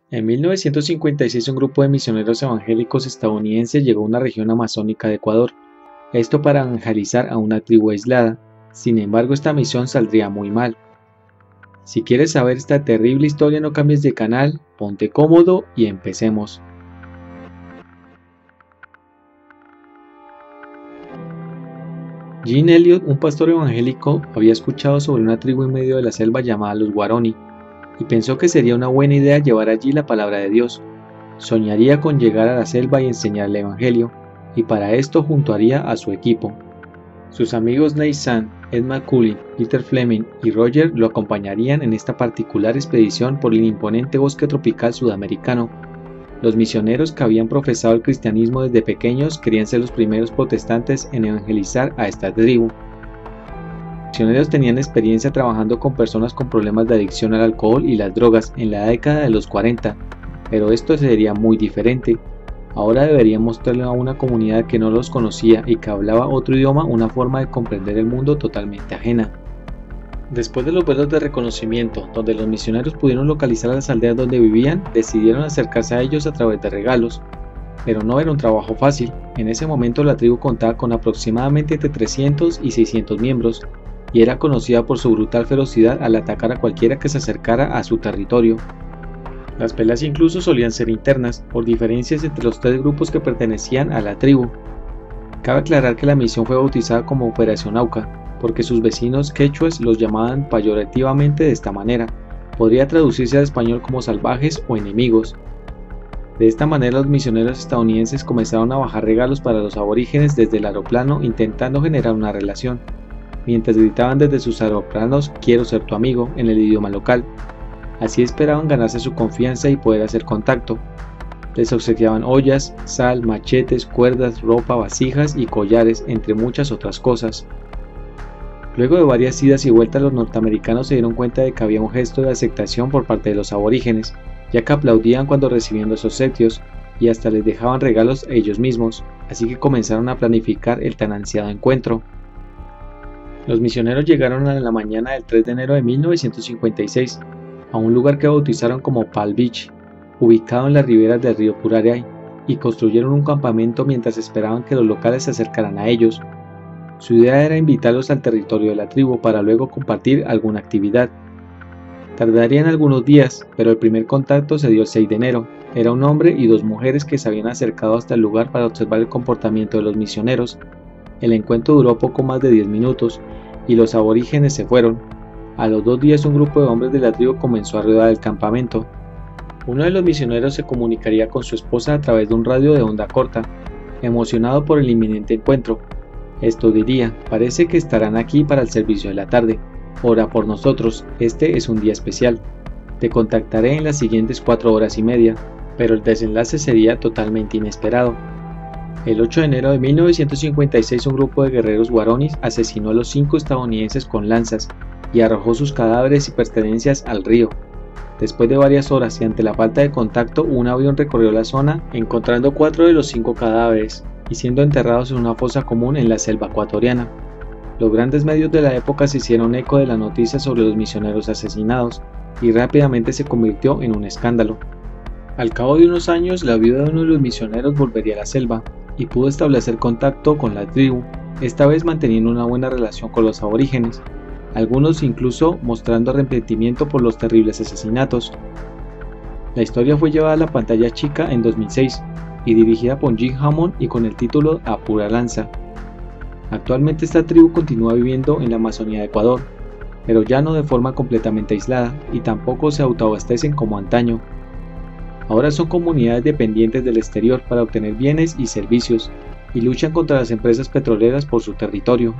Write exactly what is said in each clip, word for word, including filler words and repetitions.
En mil novecientos cincuenta y seis un grupo de misioneros evangélicos estadounidenses llegó a una región amazónica de Ecuador, esto para evangelizar a una tribu aislada. Sin embargo, esta misión saldría muy mal. Si quieres saber esta terrible historia, no cambies de canal, ponte cómodo y empecemos. Jean Elliott, un pastor evangélico, había escuchado sobre una tribu en medio de la selva llamada los Guarani, y pensó que sería una buena idea llevar allí la palabra de Dios. Soñaría con llegar a la selva y enseñar el evangelio, y para esto juntaría a su equipo. Sus amigos Nate Sand, Ed McCullin, Peter Fleming y Roger lo acompañarían en esta particular expedición por el imponente bosque tropical sudamericano. Los misioneros que habían profesado el cristianismo desde pequeños querían ser los primeros protestantes en evangelizar a esta tribu. Los misioneros tenían experiencia trabajando con personas con problemas de adicción al alcohol y las drogas en la década de los cuarenta, pero esto sería muy diferente. Ahora deberían mostrarle a una comunidad que no los conocía y que hablaba otro idioma una forma de comprender el mundo totalmente ajena. Después de los vuelos de reconocimiento, donde los misioneros pudieron localizar a las aldeas donde vivían, decidieron acercarse a ellos a través de regalos. Pero no era un trabajo fácil. En ese momento la tribu contaba con aproximadamente entre trescientos y seiscientos miembros, y era conocida por su brutal ferocidad al atacar a cualquiera que se acercara a su territorio. Las peleas incluso solían ser internas, por diferencias entre los tres grupos que pertenecían a la tribu. Cabe aclarar que la misión fue bautizada como Operación Auca, porque sus vecinos quechuas los llamaban peyorativamente de esta manera. Podría traducirse al español como salvajes o enemigos. De esta manera los misioneros estadounidenses comenzaron a bajar regalos para los aborígenes desde el aeroplano intentando generar una relación, mientras gritaban desde sus aeroplanos "quiero ser tu amigo" en el idioma local. Así esperaban ganarse su confianza y poder hacer contacto. Les obsequiaban ollas, sal, machetes, cuerdas, ropa, vasijas y collares, entre muchas otras cosas. Luego de varias idas y vueltas, los norteamericanos se dieron cuenta de que había un gesto de aceptación por parte de los aborígenes, ya que aplaudían cuando recibían los obsequios y hasta les dejaban regalos a ellos mismos, así que comenzaron a planificar el tan ansiado encuentro. Los misioneros llegaron a la mañana del tres de enero de mil novecientos cincuenta y seis a un lugar que bautizaron como Palm Beach, ubicado en las riberas del río Puraray, y construyeron un campamento mientras esperaban que los locales se acercaran a ellos. Su idea era invitarlos al territorio de la tribu para luego compartir alguna actividad. Tardarían algunos días, pero el primer contacto se dio el seis de enero. Era un hombre y dos mujeres que se habían acercado hasta el lugar para observar el comportamiento de los misioneros. El encuentro duró poco más de diez minutos y los aborígenes se fueron. A los dos días un grupo de hombres de la tribu comenzó a rodear el campamento. Uno de los misioneros se comunicaría con su esposa a través de un radio de onda corta, emocionado por el inminente encuentro. Esto diría: parece que estarán aquí para el servicio de la tarde. Ora por nosotros, este es un día especial. Te contactaré en las siguientes cuatro horas y media, pero el desenlace sería totalmente inesperado. El ocho de enero de mil novecientos cincuenta y seis un grupo de guerreros guaraníes asesinó a los cinco estadounidenses con lanzas y arrojó sus cadáveres y pertenencias al río. Después de varias horas y ante la falta de contacto, un avión recorrió la zona encontrando cuatro de los cinco cadáveres y siendo enterrados en una fosa común en la selva ecuatoriana. Los grandes medios de la época se hicieron eco de la noticia sobre los misioneros asesinados y rápidamente se convirtió en un escándalo. Al cabo de unos años, la viuda de uno de los misioneros volvería a la selva y pudo establecer contacto con la tribu, esta vez manteniendo una buena relación con los aborígenes, algunos incluso mostrando arrepentimiento por los terribles asesinatos. La historia fue llevada a la pantalla chica en dos mil seis y dirigida por Jim Hammond y con el título A Pura Lanza. Actualmente esta tribu continúa viviendo en la Amazonía de Ecuador, pero ya no de forma completamente aislada y tampoco se autoabastecen como antaño. Ahora son comunidades dependientes del exterior para obtener bienes y servicios y luchan contra las empresas petroleras por su territorio.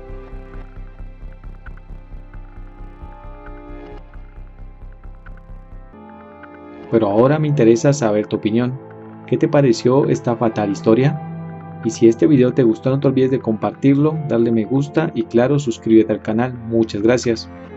Pero ahora me interesa saber tu opinión. ¿Qué te pareció esta fatal historia? Y si este video te gustó, no te olvides de compartirlo, darle me gusta y claro, suscríbete al canal. Muchas gracias.